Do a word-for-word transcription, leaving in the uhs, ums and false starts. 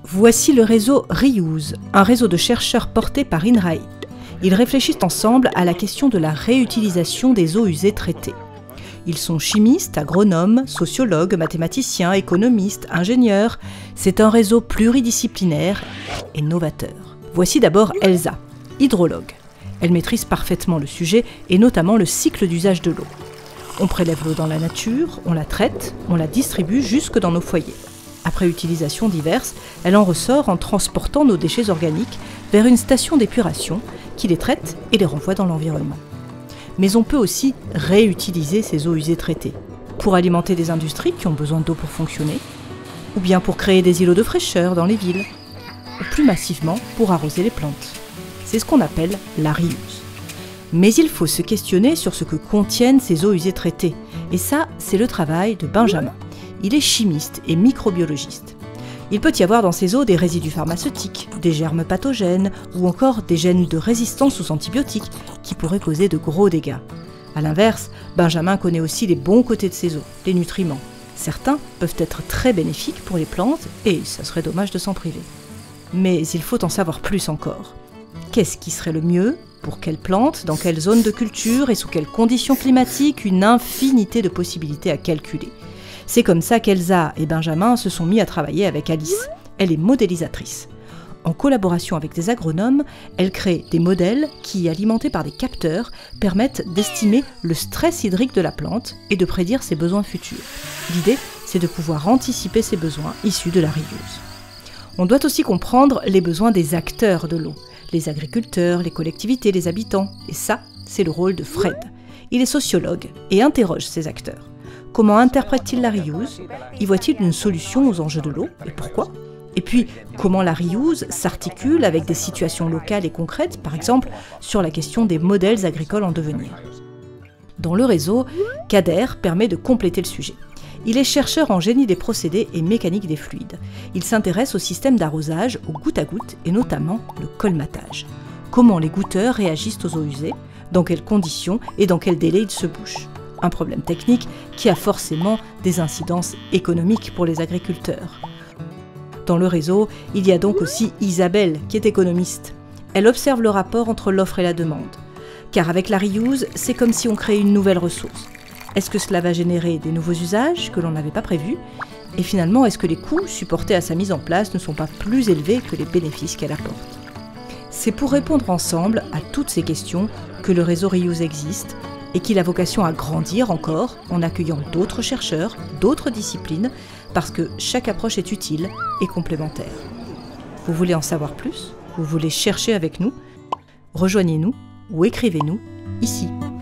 Voici le réseau Reuse, un réseau de chercheurs porté par INRAE. Ils réfléchissent ensemble à la question de la réutilisation des eaux usées traitées. Ils sont chimistes, agronomes, sociologues, mathématiciens, économistes, ingénieurs. C'est un réseau pluridisciplinaire et novateur. Voici d'abord Elsa, hydrologue. Elle maîtrise parfaitement le sujet et notamment le cycle d'usage de l'eau. On prélève l'eau dans la nature, on la traite, on la distribue jusque dans nos foyers. Après utilisation diverses, elle en ressort en transportant nos déchets organiques vers une station d'épuration qui les traite et les renvoie dans l'environnement. Mais on peut aussi réutiliser ces eaux usées traitées pour alimenter des industries qui ont besoin d'eau pour fonctionner, ou bien pour créer des îlots de fraîcheur dans les villes, ou plus massivement pour arroser les plantes. C'est ce qu'on appelle la reuse. Mais il faut se questionner sur ce que contiennent ces eaux usées traitées, et ça, c'est le travail de Benjamin. Il est chimiste et microbiologiste. Il peut y avoir dans ces eaux des résidus pharmaceutiques, des germes pathogènes ou encore des gènes de résistance aux antibiotiques qui pourraient causer de gros dégâts. A l'inverse, Benjamin connaît aussi les bons côtés de ces eaux, les nutriments. Certains peuvent être très bénéfiques pour les plantes et ça serait dommage de s'en priver. Mais il faut en savoir plus encore. Qu'est-ce qui serait le mieux? Pour quelles plantes? Dans quelle zone de culture? Et sous quelles conditions climatiques? Une infinité de possibilités à calculer. C'est comme ça qu'Elsa et Benjamin se sont mis à travailler avec Alice. Elle est modélisatrice. En collaboration avec des agronomes, elle crée des modèles qui, alimentés par des capteurs, permettent d'estimer le stress hydrique de la plante et de prédire ses besoins futurs. L'idée, c'est de pouvoir anticiper ses besoins issus de la reuse. On doit aussi comprendre les besoins des acteurs de l'eau, les agriculteurs, les collectivités, les habitants. Et ça, c'est le rôle de Fred. Il est sociologue et interroge ces acteurs. Comment interprète-t-il la reuse? Y voit-il une solution aux enjeux de l'eau? Et pourquoi? Et puis, comment la reuse s'articule avec des situations locales et concrètes, par exemple sur la question des modèles agricoles en devenir? Dans le réseau, Kader permet de compléter le sujet. Il est chercheur en génie des procédés et mécanique des fluides. Il s'intéresse au système d'arrosage, au goutte à goutte et notamment le colmatage. Comment les goutteurs réagissent aux eaux usées, dans quelles conditions et dans quel délai ils se bouchent. Un problème technique qui a forcément des incidences économiques pour les agriculteurs. Dans le réseau, il y a donc aussi Isabelle, qui est économiste. Elle observe le rapport entre l'offre et la demande. Car avec la reuse, c'est comme si on créait une nouvelle ressource. Est-ce que cela va générer des nouveaux usages que l'on n'avait pas prévus? Et finalement, est-ce que les coûts supportés à sa mise en place ne sont pas plus élevés que les bénéfices qu'elle apporte? C'est pour répondre ensemble à toutes ces questions que le réseau Reuse existe, et qu'il a vocation à grandir encore en accueillant d'autres chercheurs, d'autres disciplines, parce que chaque approche est utile et complémentaire. Vous voulez en savoir plus? Vous voulez chercher avec nous? Rejoignez-nous ou écrivez-nous ici.